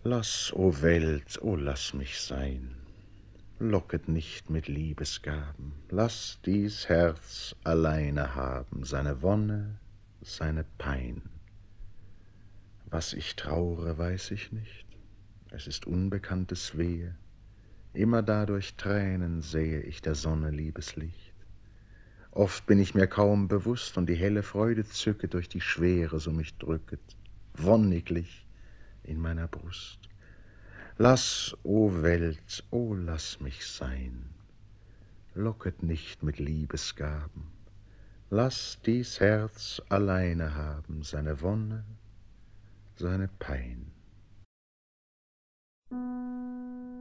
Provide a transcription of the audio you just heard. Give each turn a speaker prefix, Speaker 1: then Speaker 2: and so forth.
Speaker 1: Lass, o Welt, o lass mich sein, locket nicht mit Liebesgaben, lass dies Herz alleine haben seine Wonne, seine Pein. Was ich traure, weiß ich nicht, es ist unbekanntes Wehe, immerdar durch Tränen sähe ich der Sonne Liebeslicht. Oft bin ich mir kaum bewusst und die helle Freude zücket durch die Schwere, so mich drücket, wonniglich in meiner Brust. Lass, o Welt, o lass mich sein, locket nicht mit Liebesgaben, lass dies Herz alleine haben seine Wonne, seine Pein.